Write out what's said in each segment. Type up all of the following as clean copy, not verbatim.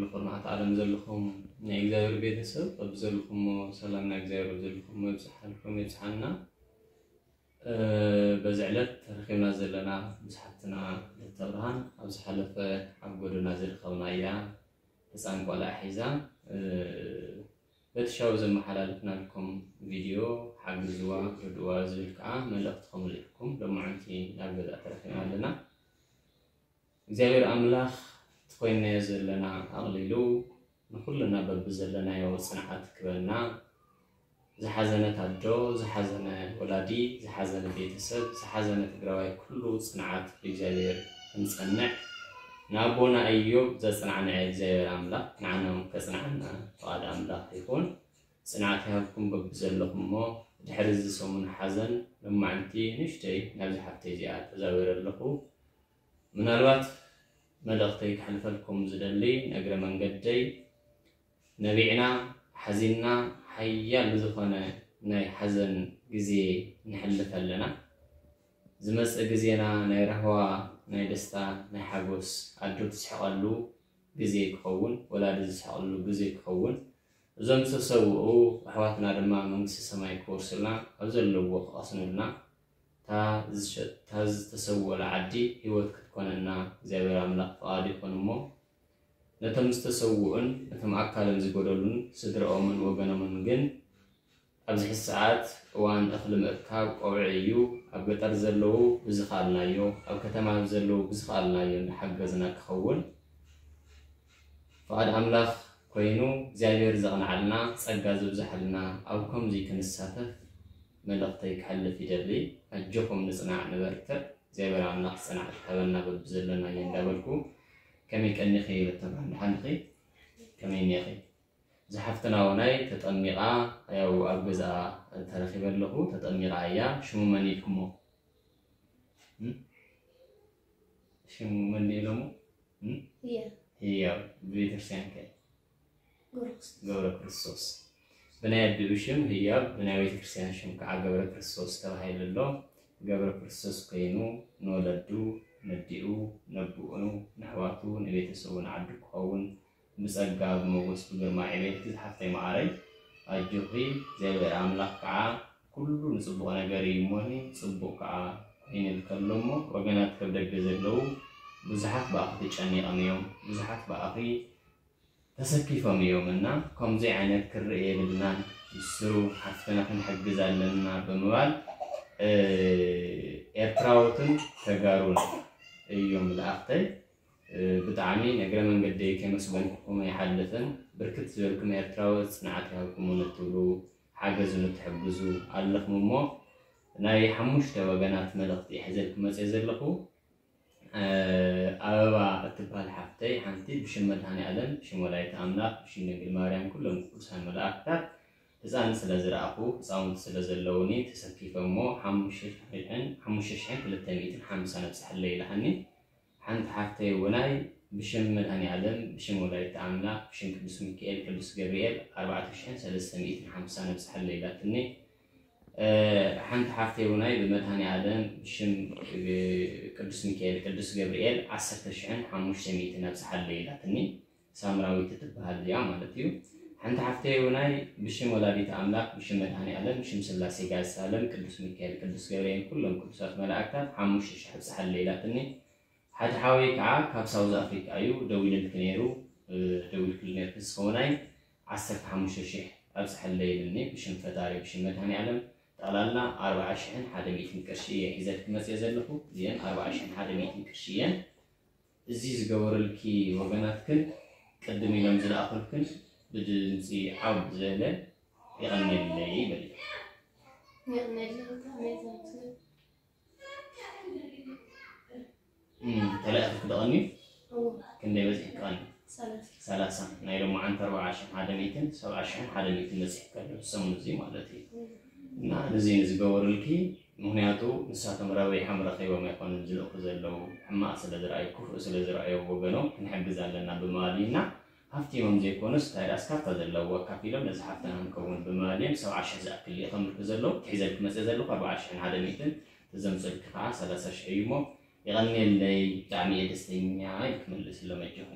قرنات عالم زلكم نيجزاور بيتسب بزلكم سلامنا نيجزاور بزلكم يبصحلكم يبصحنا بزعلت رخينا زلنا مسحتنا للتبرهان أو سحلف عبودنا زل خونا تسانك ولا حيزان بتشاو زي ما حلالفنا لكم فيديو حق زوا ردوا زلكا ملقتكم لكم لما عنتي نبدأ ترخينا لنا زير أملاخ تخوين يزلنا أغليلو نخلنا ببزلنا يوصنعات كبرنا زحزنة الدو زحزنة ولادي زحزنة بيتسب زحزنة تقرأي كله صنعات بجزائر نصنع نابونا أيوب زصنعنا زير أملاخ نعناهم كصنعنا فقاد أملاخ يكون صنعات هاكم ببزلكم مو تحرز سومن حزن لما عنتي نشتي نبزح حتى زياد تزاور اللخو من الوقت مدقتي حلفلكم زدلي نقرأ من قدي نبيعنا حزيننا حيا بزخنا ناي حزن جزي نحلف لنا زمس جزينا ناي رهوا ناي دستا ناي حجوس عدو تسحقلو جزي كون ولا تسحقلو جزي كون زمس سووا حواتنا رما من سماي كورسنا أزلوا وقصنا تاز تسوى العدي هو كوننا زي براملا فادي كونمو نتم استسوون نتم أكلم زجورلون صدر أمن وجنا من جن أبزح الساعات وان أخلم إركاب أو عيو أبقى ترزلو بزخالنا يو أو كتما بزلو بزخالنا يو نحق زناك خول فاد أملاخ كوينو زي يرزقنا علنا سجازو بزحلنا أو كم زي كنساتف ملقتي حل في دبلي أجوكم نصنع نبرتر زي برامنا صنع حبلنا ببزلنا يندبلكو كم يكني خير طبعا حنقي كم ينيخي زحفتنا وناي تطميقا أو أبجزا تاريخي بلغو تطميقا يا شمو منيكمو شمو منيلمو هي بيترسيان كي غورا كريستوس بناء الدوشم هي بناء كريستيان شم كعجبر كريستوس تبعي لله جبر كريستوس كينو نولدو نديو نبؤنو نحواتو نبيت سوون عدك أون مسجع بموجس بجمع عبيد حتى معري الجوهي زي الأملاك كع كله نصبغنا جري موني صبغ كع هين الكلمة وجنات كبدك جزلو بزحف بأخذ شاني أميوم بزحف بأخذ تسكيفهم يومنا كم زي عناد كرئي لنا يسرو حفتنا في حق زالنا بموال إرتراوتن تجارون يوم الأخطي بتعني نقرأ من قدي كمسبنكم يحدثن بركت زوركم إرتراوت صنعتها كمون تقولوا حاجزوا نتحجزوا علقوا مو ناي حموش توجنات ملقتي حزلكم مسيزلقوا أبا أتبع الحفتي حنتي بشمل هاني أدم بشمولايت أملاك بشين نقل مريم كلهم كوسان ملاكتر تزان سلازر أخو تزاون سلازر لوني تسكيف مو حموششحن كل التميتين حمسانة بسح الليلة هني حنت حفتي وناي بشمل هاني أدم بشمولايت أملاك بشين كدس ميكيل كدس جبريل 14 سلسميتين حمسانة بسح الليلة تني حنت حفتي وناي بمدهني آدم بشم قدس ميكائيل قدس جبريل 10 حموش سميت نفس حليلة تني سامراوي تتبها اليوم مالتيو حنت حفتي وناي بشم ولادي أملاك بشم مدهني آدم بشم سلاسي جاز سالم قدس ميكائيل قدس جبريل كلهم قدسات ملاكتر حموش شحب حليلة تني حد حاوي كعا كاب ساوث أفريقيا أيو دويل الكنيرو دويل كلينير كسخوناي 10 حموش شح أبس حليلة بشم فتاري بشم مدهني آدم طلالنا 14 حدا 100 كرشيه إذا كمس يزلفو زين 14 حدا 100 كرشيه زيز جورلكي وجناتكن قدمي لمزل أخلكن بدنسي عود زله يغني اللي بلي يغني اللي ثلاثة كدغني كن ده بزح كغني ثلاثة نايلو معن 14 حدا 100 27 حدا 100 مسح كله سمو زي مالتي نا نزين زجور الكي مهنياتو نساتم راوي حمرة خيوة ما يكون نزلوا خزلوا حما أصل زرعي كفر أصل زرعي وبنو نحب زالنا بمالينا هفتي ممزي كونس تاير أسكت زلوا وكافيلو نزحفتنا نكون بمالين 17 زاكل اللي خمر خزلوا تحزل كمس زلوا 24 هذا ميتن تزمزل كفاء 13 يومو يغني اللي تعمية دستينيا يكمل سلم الجهري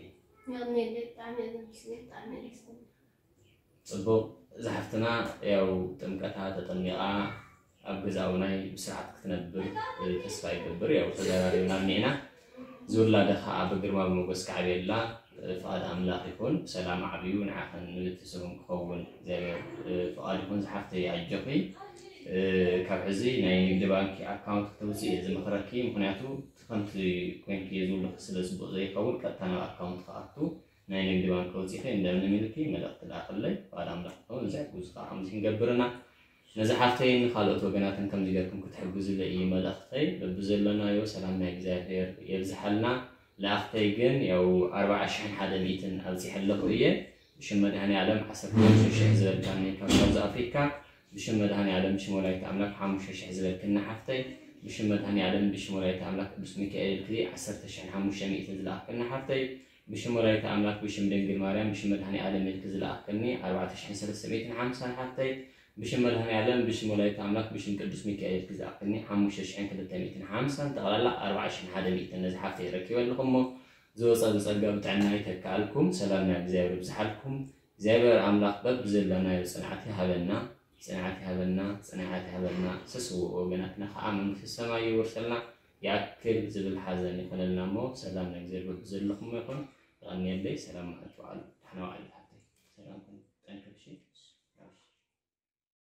يغني لي تعمل مسلم تعمل مسلم صبو زحفتنا ياو تمكتها تطميقا أبجزاوناي بسرعة تنبر تسفاي ببر ياو تزارينا مينا زولا دخا بقرما بموقس كعبيلا فقاد أملاق يكون سلام عبيون عفن نتسهم كخون زي فقاد يكون زحفتي عجقي كابعزي ناي نقد بانكي أكاونت توزيع زي مخركي مخنياتو تخمتي كوينكي زولا خسلس بوزي كون كتانا أكاونت خاطو ناي نقد بانك توزيعي ندمنا ملكي ملقت الآخر لي فقاد أملاق يكون زي كوز قاعم زين قبرنا نزحفتين خالقت وقناتن كم زيقاكم كتحبوز اللي ملقتي ببزلنا يو سلامنا إجزاهير يبزحلنا لأختي جن يو 24 حدا ميتن أوزي حلقوا إيه بشمد هاني عالم حسب كل شيء زبل كاني كفرز أفريقيا بشمد هاني عالم بشمولاية أملاك حموش شيء زبل كنا حفتي بشمد هاني عالم بشمولاية أملاك بسمك إلكري عسرت شيء حموش ميتن زلاق كنا حفتي بشمولاية أملاك بشمد دنجل مريم بشمد هاني عالم ملك زلاق كني 24 سلسلة حمسة حفتي بشمل هني علم بشمولاية أملاك بشم قدوس ميكائيل كذا أقني حموش شعين كذا تميتين حامسا تقال لا 24 حدا ميتين نزح حفتي ركيوا لكم زو صدق بتاعنا يتكالكم سلامنا بزاير بزحلكم زاير أملاك ببزل لنا صنعتي هبلنا سسو وبناتنا خامن في السماء يورسلنا يأكل زب الحزن يخللنا مو سلامنا بزاير ببزل لكم يكون غني اللي سلام أتوعل إحنا وعليها